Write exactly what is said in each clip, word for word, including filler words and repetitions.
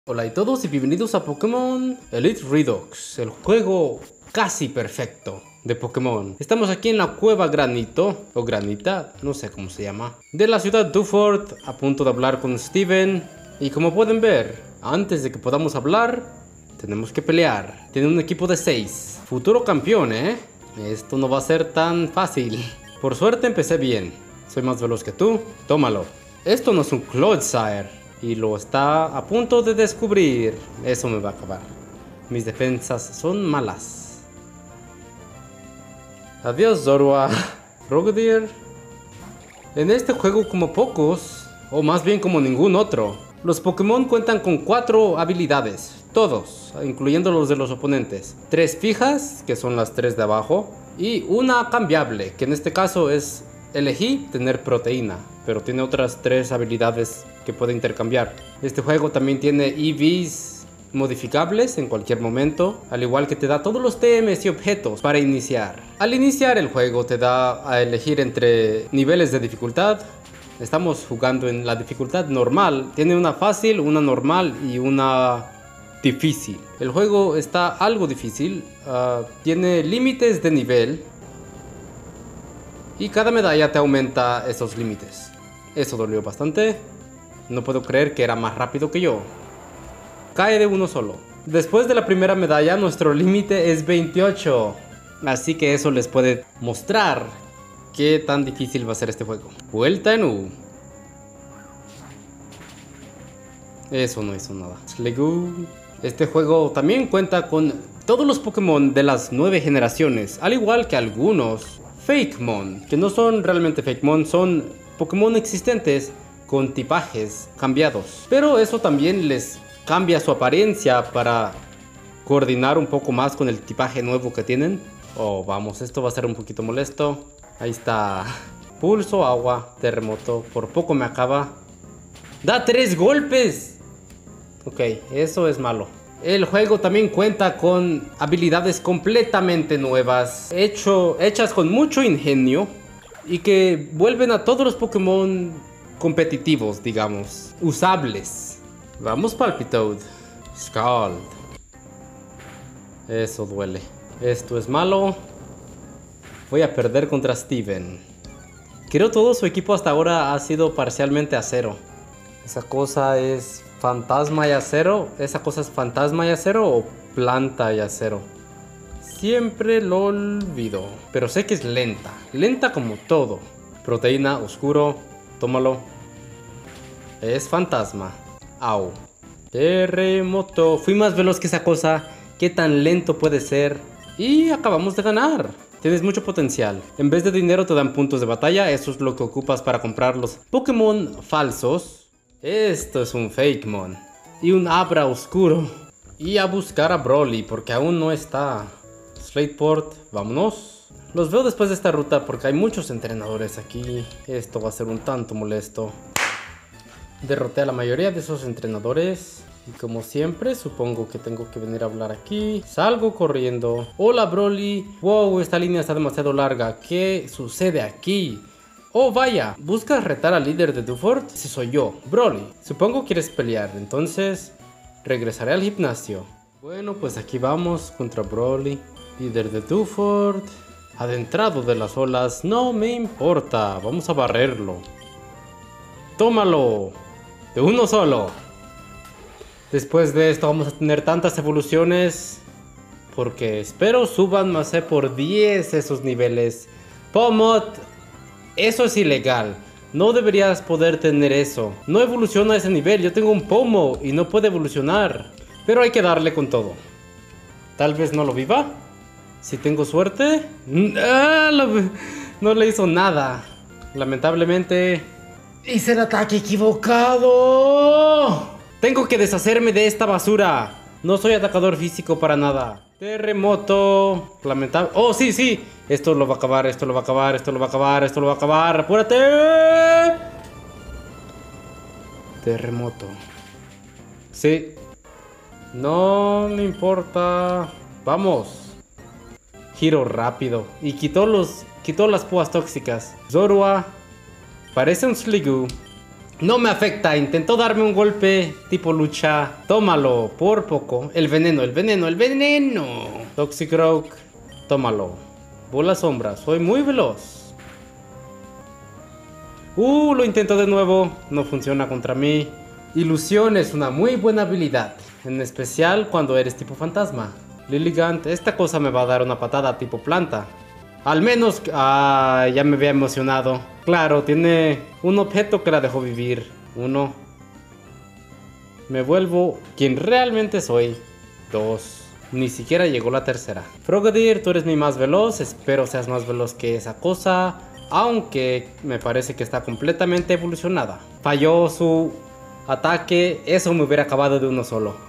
Hola a todos y bienvenidos a Pokémon Elite Redux, el juego casi perfecto de Pokémon. Estamos aquí en la cueva Granito, o Granita, no sé cómo se llama, de la ciudad Dewford, a punto de hablar con Steven. Y como pueden ver, antes de que podamos hablar, tenemos que pelear. Tiene un equipo de seis, futuro campeón, ¿eh? Esto no va a ser tan fácil. Por suerte empecé bien, soy más veloz que tú, tómalo. Esto no es un Clodsire. Y lo está a punto de descubrir. Eso me va a acabar. Mis defensas son malas. Adiós, Zorua. Frogadier. En este juego, como pocos, o más bien como ningún otro, los Pokémon cuentan con cuatro habilidades. Todos, incluyendo los de los oponentes. Tres fijas, que son las tres de abajo. Y una cambiable, que en este caso es... Elegí tener proteína, pero tiene otras tres habilidades que puede intercambiar. Este juego también tiene E Vs modificables en cualquier momento, al igual que te da todos los T Ms y objetos para iniciar. Al iniciar el juego te da a elegir entre niveles de dificultad. Estamos jugando en la dificultad normal. Tiene una fácil, una normal y una difícil. El juego está algo difícil, uh, tiene límites de nivel. Y cada medalla te aumenta esos límites. Eso dolió bastante. No puedo creer que era más rápido que yo. Cae de uno solo. Después de la primera medalla, nuestro límite es veintiocho. Así que eso les puede mostrar qué tan difícil va a ser este juego. Vuelta en U. Eso no hizo nada. Sliggoo. Este juego también cuenta con todos los Pokémon de las nueve generaciones, al igual que algunos Fakemon, que no son realmente Fakemon, son Pokémon existentes con tipajes cambiados. Pero eso también les cambia su apariencia para coordinar un poco más con el tipaje nuevo que tienen. Oh, vamos, esto va a ser un poquito molesto. Ahí está. Pulso, agua, terremoto. Por poco me acaba. ¡Da tres golpes! Ok, eso es malo. El juego también cuenta con habilidades completamente nuevas, hecho, hechas con mucho ingenio y que vuelven a todos los Pokémon competitivos, digamos, usables. Vamos, Palpitoad. Scald. Eso duele. Esto es malo. Voy a perder contra Steven. Creo todo su equipo hasta ahora ha sido parcialmente acero. Esa cosa es... ¿Fantasma y acero? ¿Esa cosa es fantasma y acero o planta y acero? Siempre lo olvido. Pero sé que es lenta. Lenta como todo. Proteína, oscuro. Tómalo. Es fantasma. Au. Terremoto. Fui más veloz que esa cosa. ¿Qué tan lento puede ser? Y acabamos de ganar. Tienes mucho potencial. En vez de dinero te dan puntos de batalla. Eso es lo que ocupas para comprar los Pokémon falsos. Esto es un Fakemon. Y un Abra oscuro. Y a buscar a Broly porque aún no está. Slateport, vámonos. Los veo después de esta ruta porque hay muchos entrenadores aquí. Esto va a ser un tanto molesto. Derroté a la mayoría de esos entrenadores. Y como siempre, supongo que tengo que venir a hablar aquí. Salgo corriendo. Hola Broly. Wow, esta línea está demasiado larga. ¿Qué sucede aquí? Oh vaya, ¿buscas retar al líder de Dewford? Si soy yo, Broly. Supongo quieres pelear, entonces regresaré al gimnasio. Bueno, pues aquí vamos contra Broly, líder de Dewford. Adentrado de las olas, no me importa, vamos a barrerlo. ¡Tómalo! De uno solo. Después de esto vamos a tener tantas evoluciones, porque espero suban más por diez esos niveles. Pomot. Eso es ilegal. No deberías poder tener eso. No evoluciona a ese nivel. Yo tengo un pomo y no puede evolucionar. Pero hay que darle con todo. Tal vez no lo viva. Si tengo suerte. No le hizo nada. Lamentablemente hice el ataque equivocado. Tengo que deshacerme de esta basura. No soy atacador físico para nada. Terremoto. Lamentable. Oh, sí, sí. Esto lo va a acabar, esto lo va a acabar, esto lo va a acabar, esto lo va a acabar. ¡Apúrate! Terremoto. Sí. No me importa. Vamos. Giro rápido. Y quitó los. Quitó las púas tóxicas. Zorua. Parece un Sliggoo. No me afecta, intentó darme un golpe tipo lucha. Tómalo, por poco. El veneno, el veneno, el veneno. Toxicroak, tómalo. Bola sombra, soy muy veloz. Uh, lo intento de nuevo. No funciona contra mí. Ilusión es una muy buena habilidad. En especial cuando eres tipo fantasma. Lilligant, esta cosa me va a dar una patada tipo planta. Al menos, ah, ya me había emocionado. Claro, tiene un objeto que la dejó vivir. Uno. Me vuelvo quien realmente soy. Dos. Ni siquiera llegó la tercera. Frogadier, tú eres mi más veloz. Espero seas más veloz que esa cosa. Aunque me parece que está completamente evolucionada. Falló su ataque. Eso me hubiera acabado de uno solo.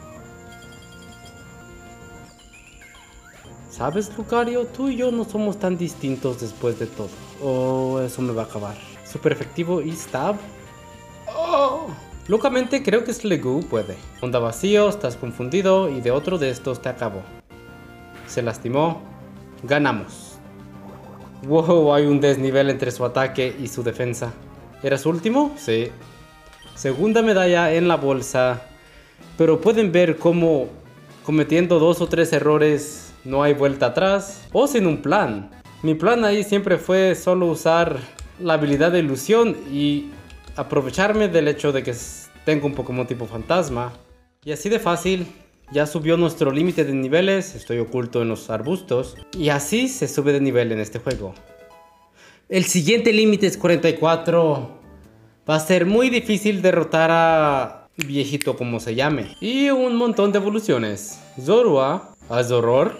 ¿Sabes, Lucario? Tú y yo no somos tan distintos después de todo. Oh, eso me va a acabar. Super efectivo y stab. Oh. Locamente creo que Slegoo puede. Onda vacío, estás confundido y de otro de estos te acabó. Se lastimó. Ganamos. Wow, hay un desnivel entre su ataque y su defensa. ¿Era su último? Sí. Segunda medalla en la bolsa. Pero pueden ver cómo cometiendo dos o tres errores no hay vuelta atrás, o sin un plan. Mi plan ahí siempre fue solo usar la habilidad de ilusión y aprovecharme del hecho de que tengo un Pokémon tipo fantasma. Y así de fácil, ya subió nuestro límite de niveles, estoy oculto en los arbustos. Y así se sube de nivel en este juego. El siguiente límite es cuarenta y cuatro. Va a ser muy difícil derrotar a viejito como se llame. Y un montón de evoluciones. Zorua, Azorork,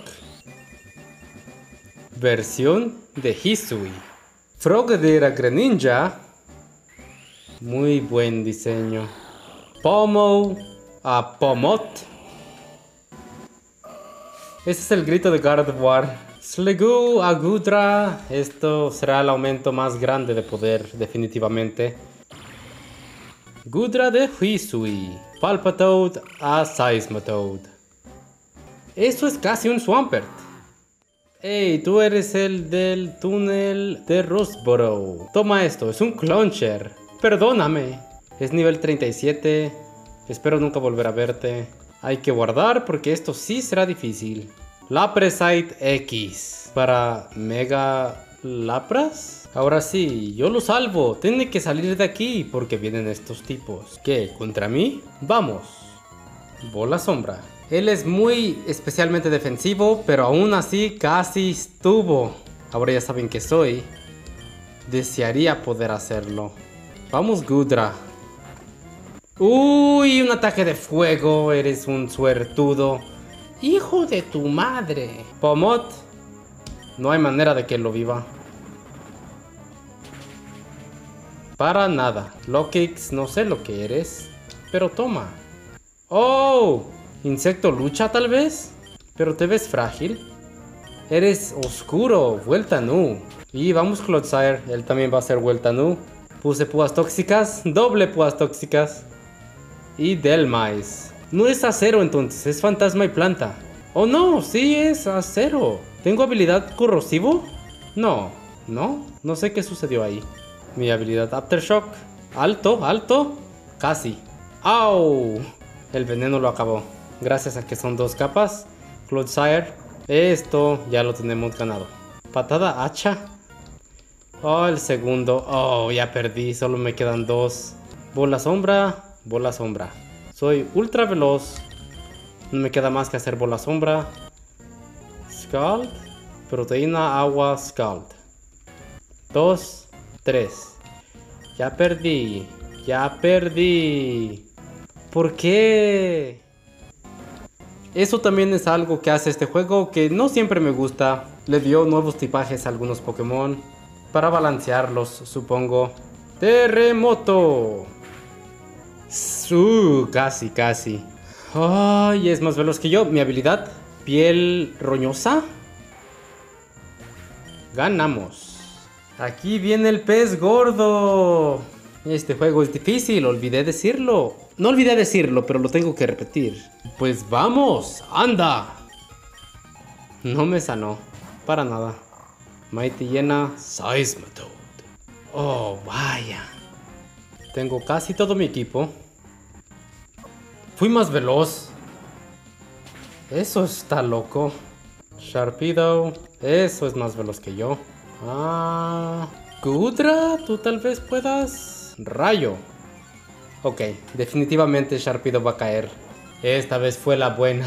versión de Hisui. Frogadier a Greninja, muy buen diseño. Pomo a Pomot. Este es el grito de Gardevoir. Slegoo a Goodra. Esto será el aumento más grande de poder, definitivamente. Goodra de Hisui. Palpatoad a Seismitoad. Eso es casi un Swampert. Hey, tú eres el del túnel de Rosboro. Toma esto, es un Clauncher. Perdóname. Es nivel treinta y siete. Espero nunca volver a verte. Hay que guardar porque esto sí será difícil. Lapresite X. Para Mega Lapras. Ahora sí, yo lo salvo. Tiene que salir de aquí porque vienen estos tipos. ¿Qué? ¿Contra mí? Vamos. Bola sombra. Él es muy especialmente defensivo, pero aún así casi estuvo. Ahora ya saben que soy. Desearía poder hacerlo. Vamos, Goodra. Uy, un ataque de fuego. Eres un suertudo. Hijo de tu madre. Pomot. No hay manera de que lo viva. Para nada. Lokix, no sé lo que eres. Pero toma. ¡Oh! ¿Insecto lucha tal vez? Pero te ves frágil. Eres oscuro, vuelta nu. Y vamos Clodsire, él también va a ser vuelta nu. Puse púas tóxicas, doble púas tóxicas. Y Delmise. No es acero entonces, es fantasma y planta. Oh no, sí es acero. ¿Tengo habilidad corrosivo? No, no, no sé qué sucedió ahí. Mi habilidad Aftershock. Alto, alto. Casi. ¡Au! El veneno lo acabó. Gracias a que son dos capas. Clodsire. Esto ya lo tenemos ganado. Patada hacha. Oh, el segundo. Oh, ya perdí. Solo me quedan dos. Bola sombra. Bola sombra. Soy ultra veloz. No me queda más que hacer bola sombra. Scald. Proteína, agua, Scald. Dos. Tres. Ya perdí. Ya perdí. ¿Por qué? Eso también es algo que hace este juego que no siempre me gusta. Le dio nuevos tipajes a algunos Pokémon para balancearlos, supongo. Terremoto. Uh, casi, casi. Ay, es más veloz que yo. Mi habilidad, piel roñosa. Ganamos. Aquí viene el pez gordo. Este juego es difícil, olvidé decirlo. No olvidé decirlo, pero lo tengo que repetir. Pues vamos, anda. No me sanó, para nada. Mighty llena, Seismitoad. Oh, vaya. Tengo casi todo mi equipo. Fui más veloz. Eso está loco. Sharpedo. Eso es más veloz que yo. Ah, Goodra, tú tal vez puedas. Rayo. Ok, definitivamente Sharpedo va a caer. Esta vez fue la buena.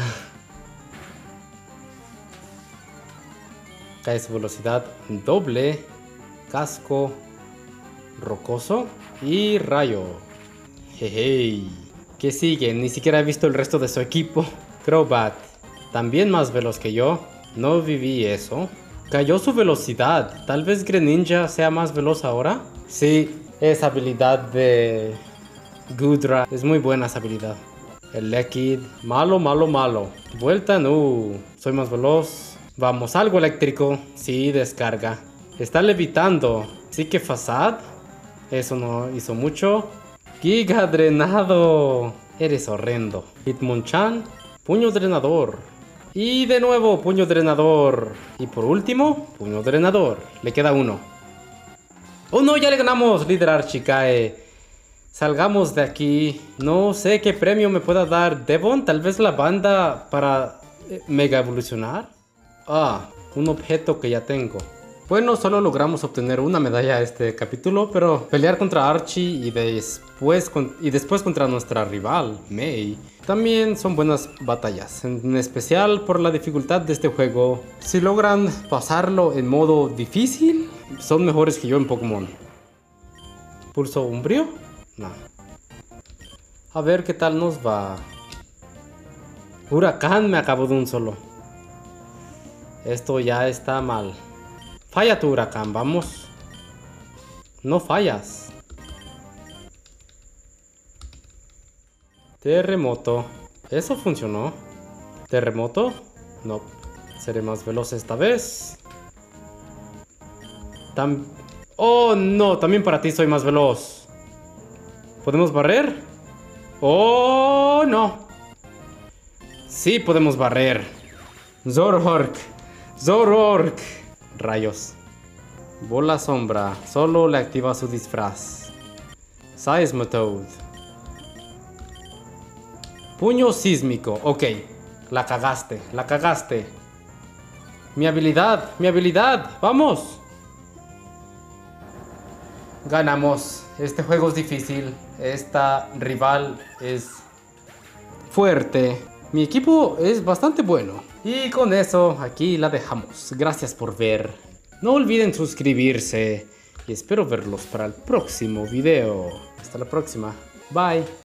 Cae su velocidad doble. Casco. Rocoso. Y rayo. Jeje. ¿Qué sigue? Ni siquiera he visto el resto de su equipo. Crobat. También más veloz que yo. No viví eso. Cayó su velocidad. Tal vez Greninja sea más veloz ahora. Sí, esa habilidad de Goodra es muy buena esa habilidad. Elekid. Malo, malo, malo. Vuelta, no. Soy más veloz. Vamos, algo eléctrico. Sí, descarga. Está levitando. Sí que Fasad. Eso no hizo mucho. Giga drenado. Eres horrendo. Hitmonchan. Puño drenador. Y de nuevo, puño drenador. Y por último, puño drenador. Le queda uno. ¡Oh no! Ya le ganamos, líder Archicae. Salgamos de aquí. No sé qué premio me pueda dar Devon. Tal vez la banda para eh, mega evolucionar. Ah, un objeto que ya tengo. Bueno, solo logramos obtener una medalla este capítulo, pero pelear contra Archie y después, con, y después contra nuestra rival, May, también son buenas batallas, en especial por la dificultad de este juego. Si logran pasarlo en modo difícil, son mejores que yo en Pokémon. ¿Pulso umbrío? No. A ver qué tal nos va. Huracán me acabó de un solo. Esto ya está mal. Falla tu huracán, vamos. No fallas. Terremoto. Eso funcionó. Terremoto. No. Seré más veloz esta vez. Tam oh, no. También para ti soy más veloz. ¿Podemos barrer? Oh, no. Sí, podemos barrer. Zoroark. Zoroark. Rayos. Bola sombra. Solo le activa su disfraz. Seismitoad. Puño sísmico. Ok. La cagaste. La cagaste. Mi habilidad. Mi habilidad. Vamos. Ganamos. Este juego es difícil. Esta rival es fuerte. Mi equipo es bastante bueno. Y con eso aquí la dejamos. Gracias por ver. No olviden suscribirse. Y espero verlos para el próximo video. Hasta la próxima. Bye.